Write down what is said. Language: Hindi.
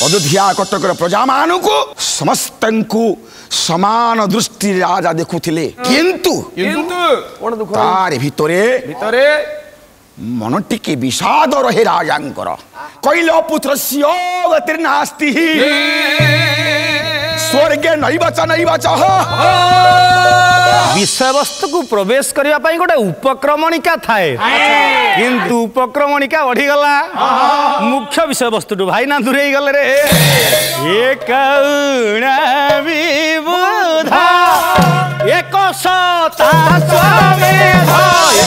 अयोध्या कटकर प्रजा मानू समस्त समान दृष्टि राजा देखुले किंतु तार भितरे मन टिके विषाद रहे राजांकर कैल पुत्र गतिर्नास्ति स्वर्गे नैवच विषय वस्तु को प्रवेश करने पाई गोटे उपक्रमणिका थाए किंतु उपक्रमणिका बढ़ी गला मुख्य विषय वस्तु भाई ना दूरे गले रे एक विबुधा एक सता स्वामी